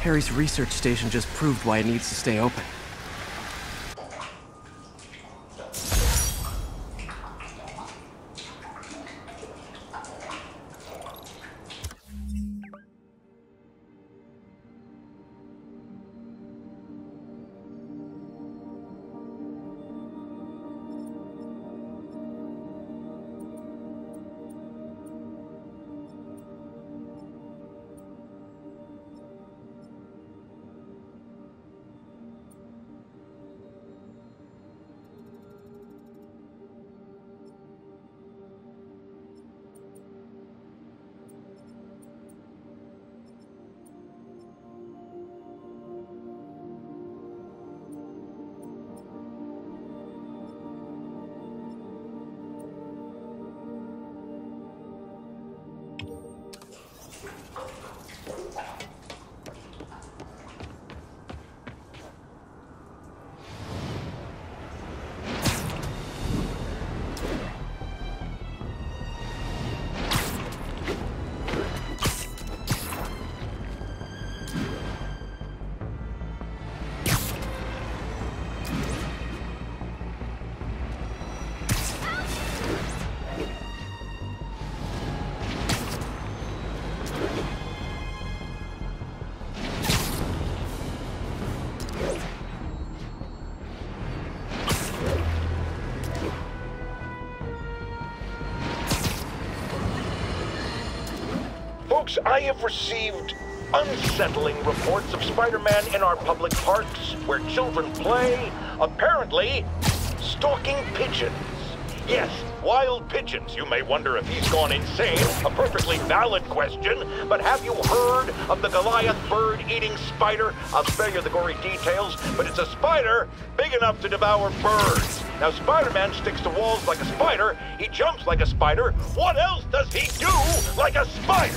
Harry's research station just proved why it needs to stay open. Folks, I have received unsettling reports of Spider-Man in our public parks, where children play, apparently stalking pigeons. Yes, wild pigeons. You may wonder if he's gone insane. A perfectly valid question, but have you heard of the Goliath bird-eating spider? I'll spare you the gory details, but it's a spider big enough to devour birds. Now, Spider-Man sticks to walls like a spider, he jumps like a spider. What else does he do like a spider?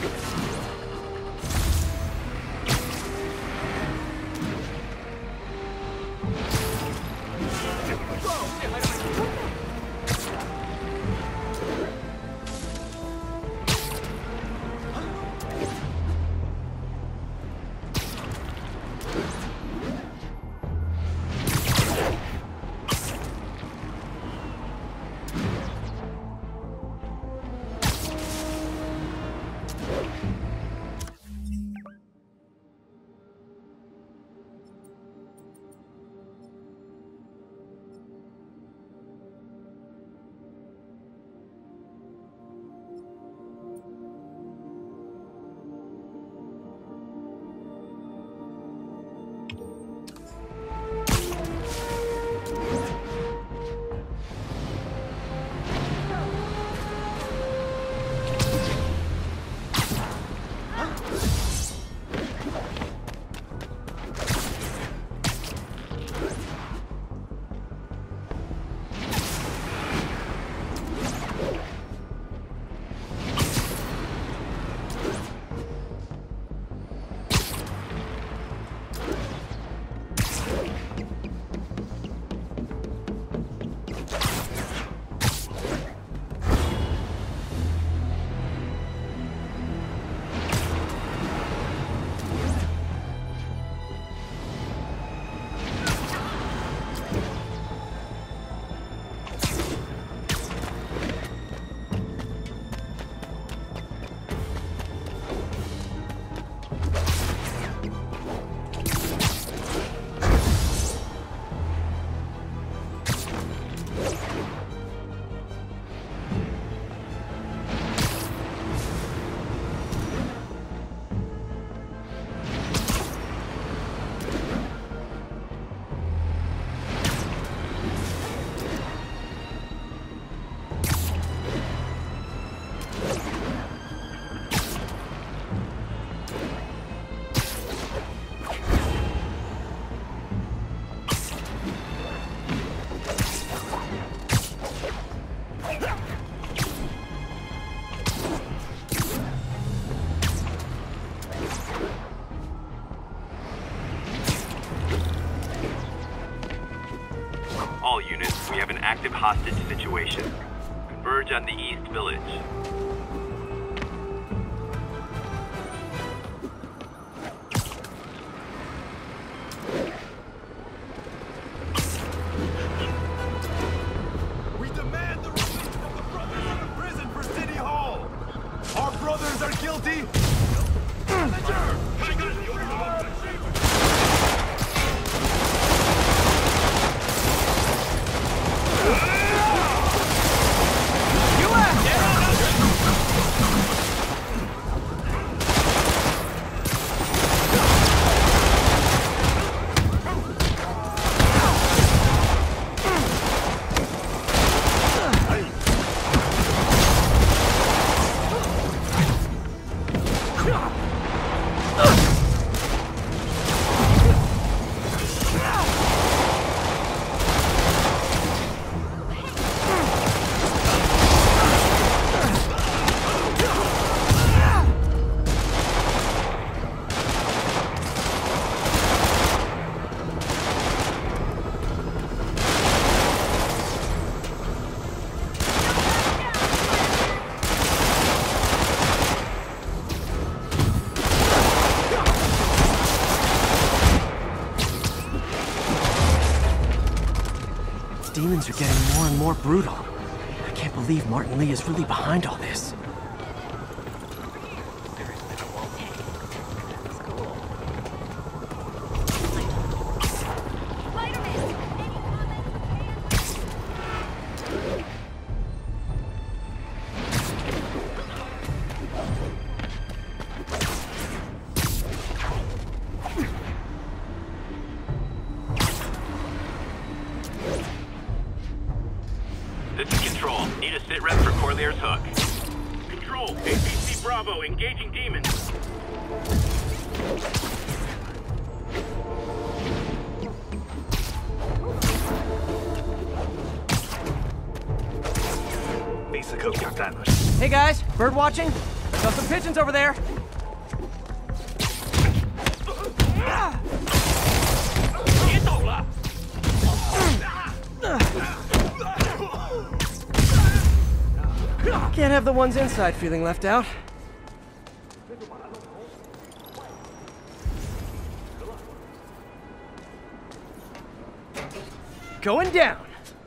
All units, we have an active hostage situation. Converge on the East Village. demons are getting more and more brutal. I can't believe Martin Lee is really behind all this. This is Control. Need a sit rep for Corlear's Hook. Control, APC Bravo, engaging demons. Hey guys, bird watching? I saw some pigeons over there. Can't have the ones inside feeling left out. Going down.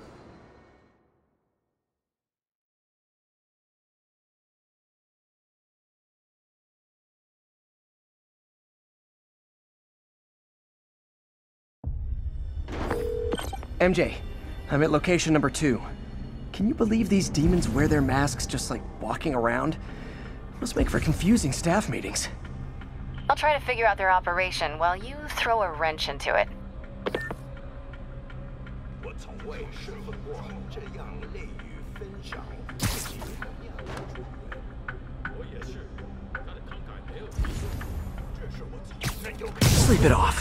MJ, I'm at location number 2. Can you believe these demons wear their masks just like walking around? Must make for confusing staff meetings. I'll try to figure out their operation while you throw a wrench into it. Sleep it off.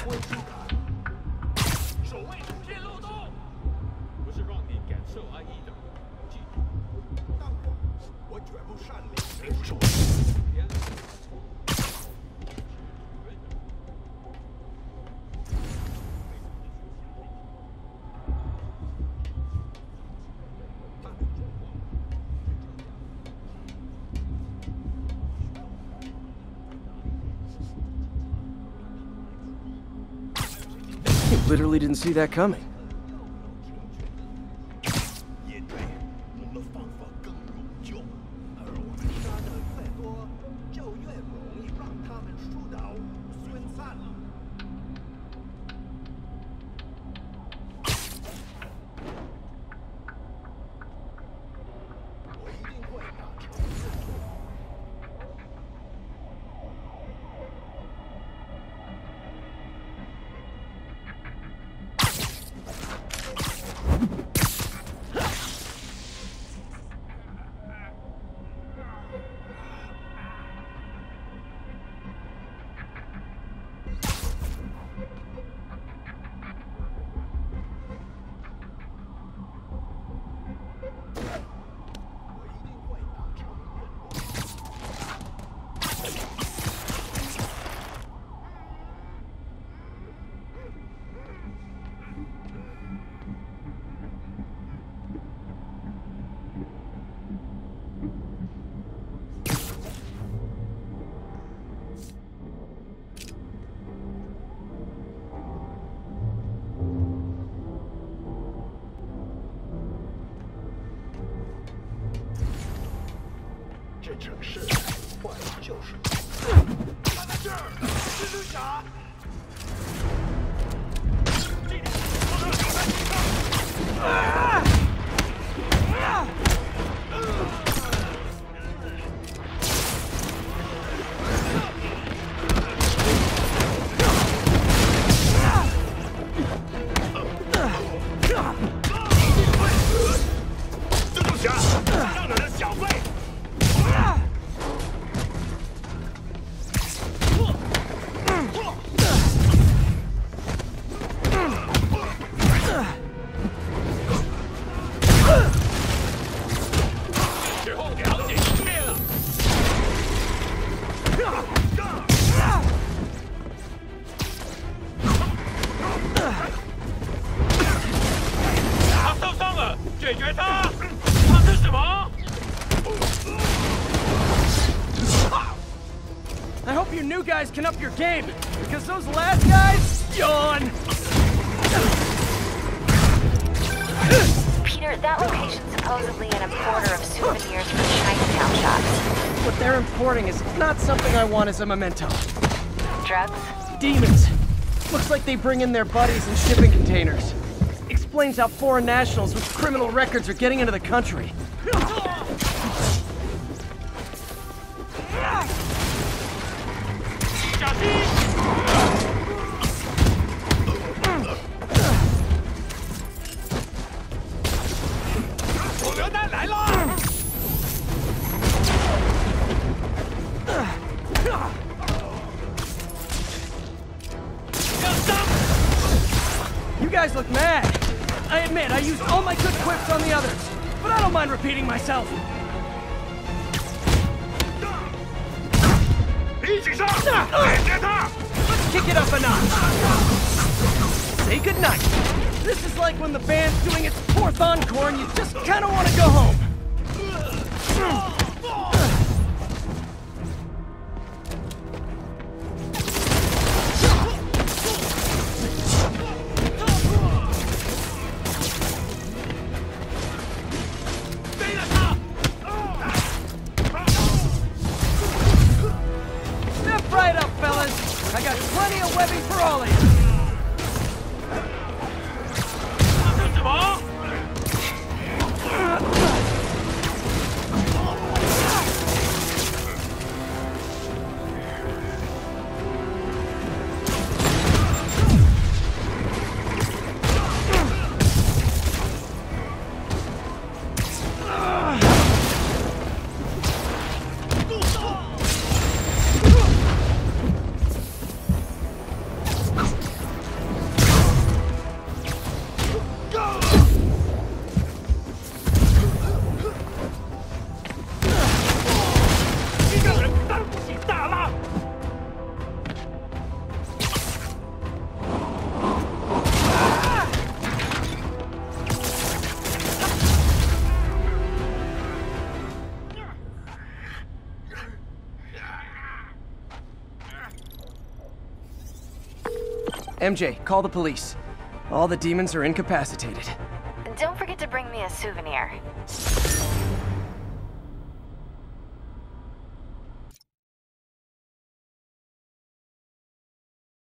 Literally didn't see that coming. I hope you new guys can up your game, because those last guys, yawn! Peter, that location's supposedly an importer of souvenirs from Chinatown shops. What they're importing is not something I want as a memento. Drugs? Demons. Looks like they bring in their buddies in shipping containers. Explains how foreign nationals with criminal records are getting into the country. You guys look mad. I admit, I used all my good quips on the others, but I don't mind repeating myself. Let's kick it up a notch. Say goodnight. This is like when the band's doing its 4th encore and you just kind of want to go home. Step right up, fellas. I got plenty of webbing for all of you. MJ, call the police. All the demons are incapacitated. Don't forget to bring me a souvenir.